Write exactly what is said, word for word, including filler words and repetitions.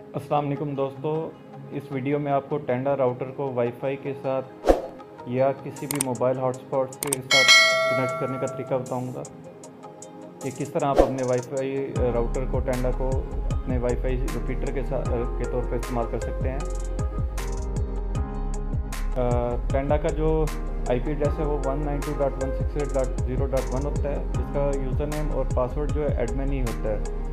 अस्सलाम वालेकुम दोस्तों, इस वीडियो में आपको टेंडा राउटर को वाईफाई के साथ या किसी भी मोबाइल हॉटस्पॉट के साथ कनेक्ट करने का तरीका बताऊंगा कि किस तरह आप अपने वाईफाई राउटर को टेंडा को अपने वाईफाई रिपीटर के साथ के तौर पर इस्तेमाल कर सकते हैं। टेंडा का जो आईपी एड्रेस है वो one nine two dot one six eight dot zero dot one होता है। इसका यूज़र नेम और पासवर्ड जो है एडमिन ही होता है।